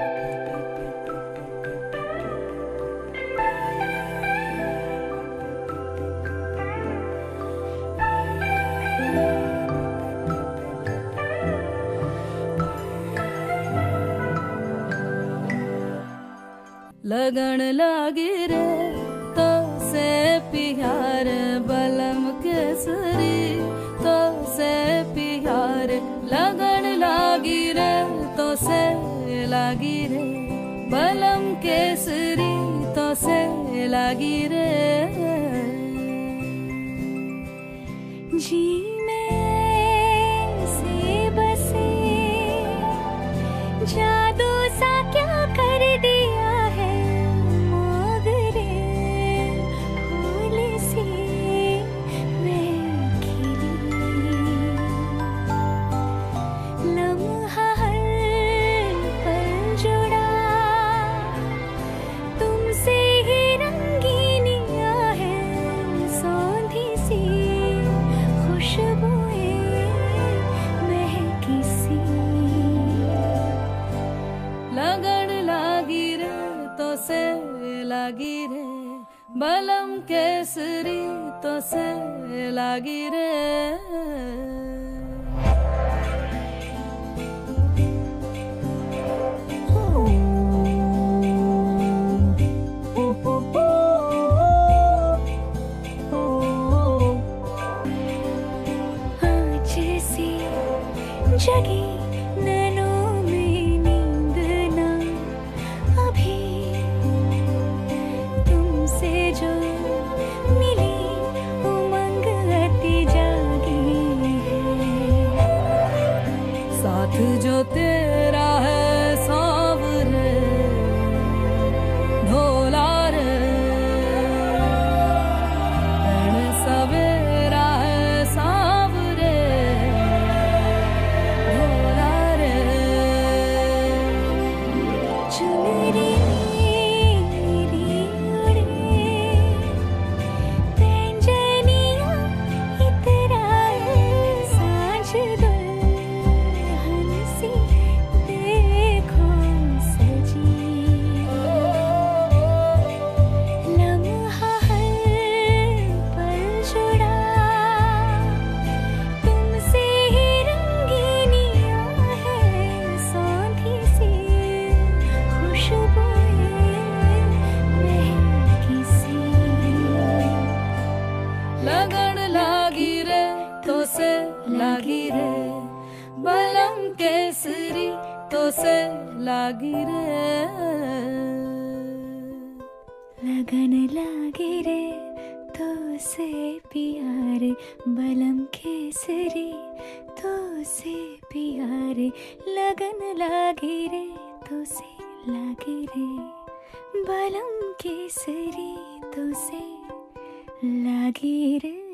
लगन लागी रे तो से प्यार बलम केसरी, तो से प्यार लगन लागी रे तो से लागी रे बलम केसरी, तो से लागी रे जी में से बसे जादू सा क्या कर दिया से लागी रे बलम केसरी, तो से लागी रे जैसी जगी नैनों में नींद ना अभी जो मिली उमंग अति जागी है, साथ जो तेरा है सांवरे ढोला रे, सवेरा है सांवरे ढोला रे चुनरी लगन लागी रे तो से लागी रे बलम केसरी, तो से लागी रे लगन लागी रे तो से प्यार बलम केसरी, तो से प्यार लगन लागी रे तो से लागी रे बलम केसरी, तो से लागी रे।